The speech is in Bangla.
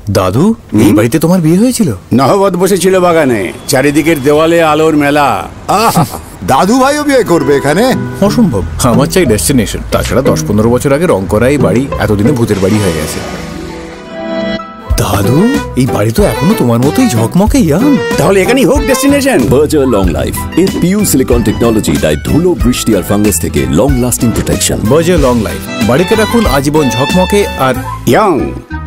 দাদু, এই বাড়িতে তোমার বিয়ে হয়েছিল? নহবত বসেছিল বাগানে, চারিদিকের দেওয়ালে আলোর মেলা। দাদু ভাইও বিয়ে করবে এখানে? অসম্ভব, আমার চাই ডেস্টিনেশন। তাছাড়া 10-15 বছর আগে রং করা এই বাড়ি এতদিনে ভূতের বাড়ি হয়ে গেছে। দাদু, এই বাড়ি তো এখনো তোমার মতোই ঝকমকে ইয়াং। তাহলে এখানেই হোক ডেস্টিনেশন। Berger Long Life এর পিউ সিলিকন টেকনোলজি দেয় ধুলো, বৃষ্টি আর ফাঙ্গাস থেকে long lasting protection. Berger Long Life, বাড়িতে রাখুন আজীবন ঝকমকে আর ইয়াং।